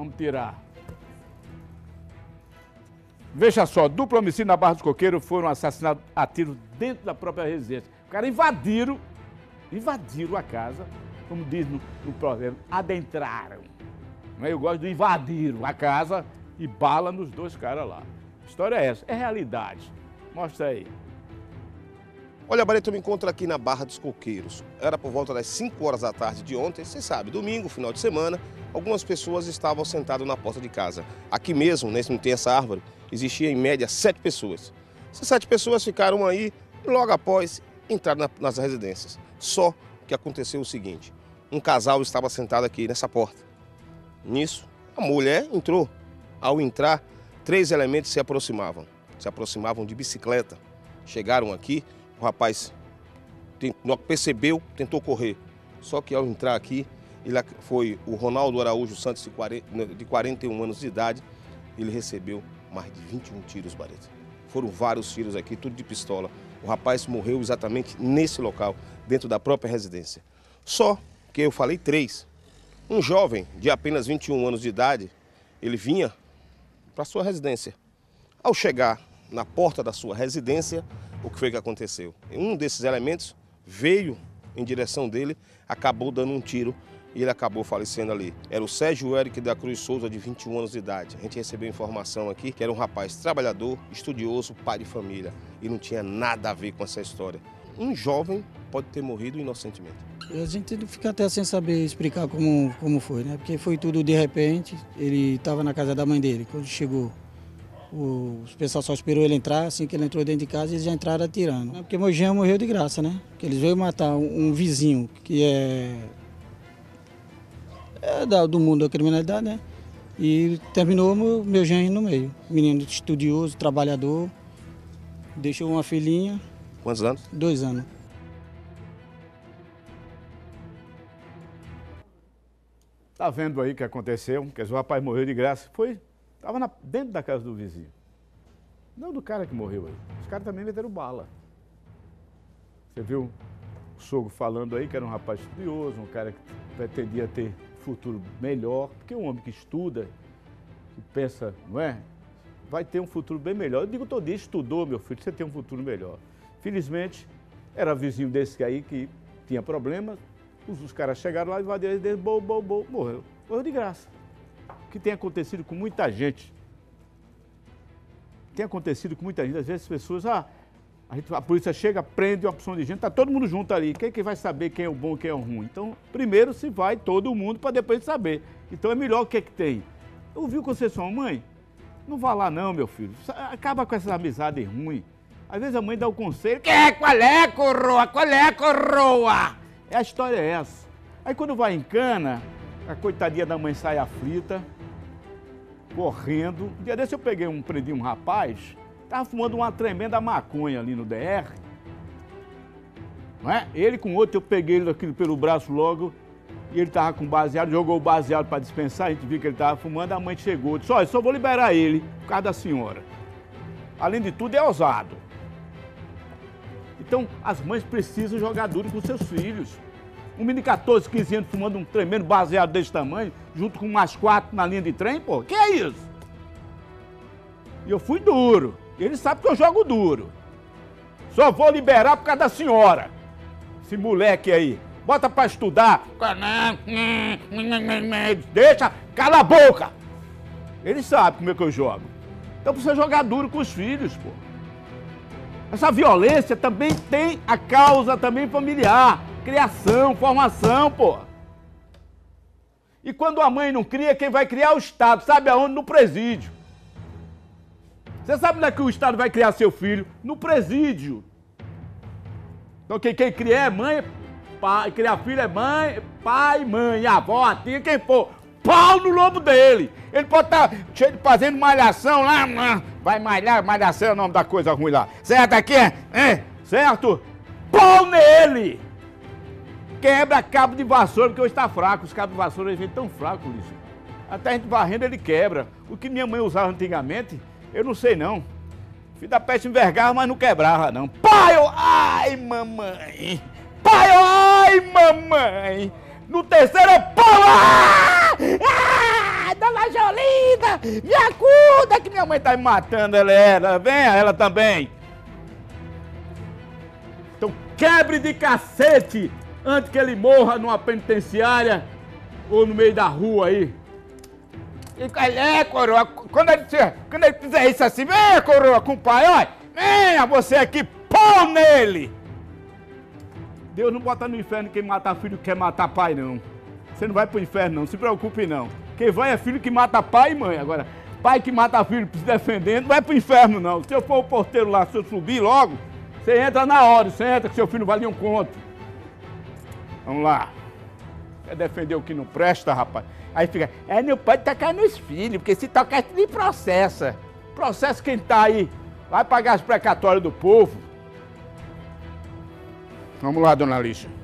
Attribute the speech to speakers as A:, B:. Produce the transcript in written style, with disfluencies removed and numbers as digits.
A: Vamos tirar. Veja só, duplo homicídio na Barra dos Coqueiros, foram assassinados a tiro dentro da própria residência. Os caras invadiram a casa, como diz no provérbio, adentraram. Eu gosto de invadiram a casa e bala nos dois caras lá. A história é essa, é realidade. Mostra aí.
B: Olha, Barreto, eu me encontro aqui na Barra dos Coqueiros. Era por volta das 5 horas da tarde de ontem, você sabe, domingo, final de semana, algumas pessoas estavam sentadas na porta de casa. Aqui mesmo, nesse não tem essa árvore, existia em média 7 pessoas. Essas 7 pessoas ficaram aí e logo após entraram nas residências. Só que aconteceu o seguinte, um casal estava sentado aqui nessa porta. Nisso, a mulher entrou. Ao entrar, 3 elementos se aproximavam de bicicleta. Chegaram aqui, o rapaz percebeu, tentou correr. Só que ao entrar aqui, ele foi o Ronaldo Araújo Santos, de 41 anos de idade, ele recebeu mais de 21 tiros, Barreto. Foram vários tiros aqui, tudo de pistola. O rapaz morreu exatamente nesse local, dentro da própria residência. Só que eu falei 3. Um jovem de apenas 21 anos de idade, ele vinha para sua residência. Ao chegar na porta da sua residência, o que foi que aconteceu? Um desses elementos veio em direção dele, acabou dando um tiro e ele acabou falecendo ali. Era o Sérgio Eric da Cruz Souza, de 21 anos de idade. A gente recebeu informação aqui que era um rapaz trabalhador, estudioso, pai de família e não tinha nada a ver com essa história. Um jovem pode ter morrido inocentemente.
C: A gente fica até sem saber explicar como foi, né? Porque foi tudo de repente, ele estava na casa da mãe dele. Quando chegou, o pessoal só esperou ele entrar, assim que ele entrou dentro de casa, eles já entraram atirando. Porque meu genro morreu de graça, né? Porque eles veio matar um vizinho que é do mundo da criminalidade, né? E terminou meu genro no meio. Menino estudioso, trabalhador, deixou uma filhinha.
B: Quantos anos?
C: 2 anos.
A: Tá vendo aí o que aconteceu? Quer dizer, o rapaz morreu de graça. Estava dentro da casa do vizinho. Não do cara que morreu aí. Os caras também meteram bala. Você viu o sogro falando aí que era um rapaz estudioso, um cara que pretendia ter futuro melhor. Porque um homem que estuda, que pensa, não é? Vai ter um futuro bem melhor. Eu digo todo dia, estudou, meu filho, você tem um futuro melhor. Felizmente, era vizinho desse aí que tinha problemas. Os caras chegaram lá, invadiram ele, morreu. Morreu de graça. O que tem acontecido com muita gente. Tem acontecido com muita gente. Às vezes as pessoas, a polícia chega, prende uma opção de gente, tá todo mundo junto ali. Quem é que vai saber quem é o bom e quem é o ruim? Então, primeiro se vai todo mundo para depois saber. Então é melhor o que é que tem. Ouviu com você sua mãe? Não vá lá não, meu filho. Acaba com essa amizade ruim. Às vezes a mãe dá o conselho, qual é, coroa? Qual é, coroa? A história é essa. Aí quando vai em cana, a coitadinha da mãe sai aflita, correndo. Um dia desse eu prendi um rapaz, estava fumando uma tremenda maconha ali no DR. Não é? Ele com outro, eu peguei ele aqui pelo braço logo, e ele estava com baseado, jogou o baseado para dispensar, a gente viu que ele estava fumando, a mãe chegou, disse, olha, só vou liberar ele, por causa da senhora. Além de tudo, é ousado. Então, as mães precisam jogar duro com seus filhos. Um menino de 14, 15 anos fumando um tremendo baseado desse tamanho, junto com mais 4 na linha de trem, pô, que é isso? E eu fui duro. Ele sabe que eu jogo duro. Só vou liberar por causa da senhora. Esse moleque aí, bota pra estudar. Deixa, cala a boca. Ele sabe como é que eu jogo. Então precisa jogar duro com os filhos, pô. Essa violência também tem a causa também familiar, criação, formação, pô. E quando a mãe não cria, quem vai criar é o Estado, sabe aonde? No presídio. Você sabe onde é que o Estado vai criar seu filho? No presídio. Então quem cria é mãe, pai, criar filho é mãe, pai, mãe, avó, a tia, quem for. Pau no lombo dele. Ele pode estar fazendo malhação lá, vai malhar, malhação é o nome da coisa ruim lá. Certo aqui? Certo? Pau nele! Quebra cabo de vassoura, porque hoje está fraco. Os cabos de vassoura hoje vêm tão fracos, Luiz. Até a gente varrendo, ele quebra. O que minha mãe usava antigamente, eu não sei não. Filho da peste envergava, mas não quebrava não. Pai, ai, mamãe! Pai, ai, mamãe! No terceiro, pau! Da laje Me acuda que minha mãe tá me matando, ela. Venha, ela também. Então quebre de cacete antes que ele morra numa penitenciária ou no meio da rua aí. E coroa, quando ele fizer isso assim, venha, coroa, com o pai, olha, venha você aqui, pô nele! Deus não bota no inferno quem mata filho quer matar pai, não. Você não vai pro inferno, não, se preocupe, não. Quem vai é filho que mata pai e mãe. Agora, pai que mata filho se defendendo, não vai pro inferno, não. Se eu for o porteiro lá, se eu subir logo, você entra na hora, você entra que seu filho vale um conto. Vamos lá. Quer defender o que não presta, rapaz? Aí fica, não pode tocar nos filhos, porque se tocar, nem processa. Processa quem tá aí. Vai pagar as precatórias do povo. Vamos lá, dona Lícia.